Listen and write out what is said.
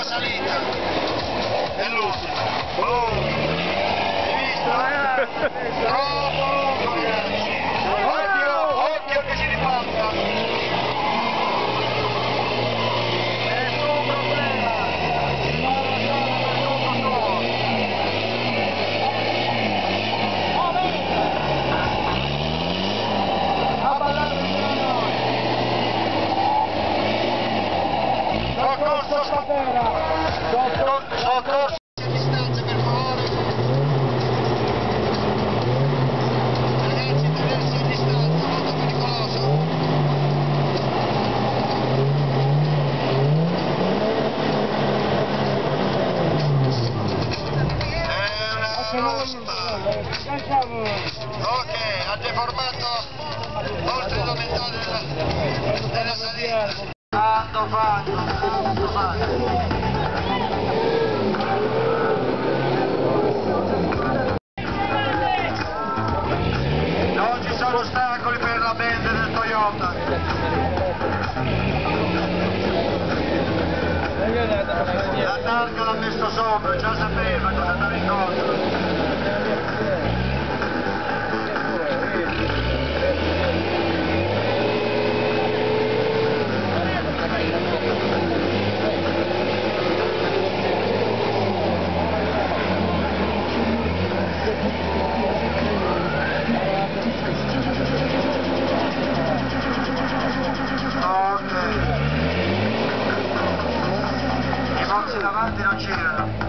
salita. È l'ultima. Oh, hai visto? Bravo, ragazzi. Occhio che si ribalta. È il tuo problema. A ballare insieme a noi. Soccorso stasera. Soccorso. Distanze per favore. Ragazzi, tenersi a distanza, molto pericoloso. Ok, ha deformato oltre la metà della salita. Tanto fatto. Non ci sono ostacoli per la band del Toyota. La targa l'ha messo sopra, già sapeva cosa andava incontro. I box davanti non c'erano.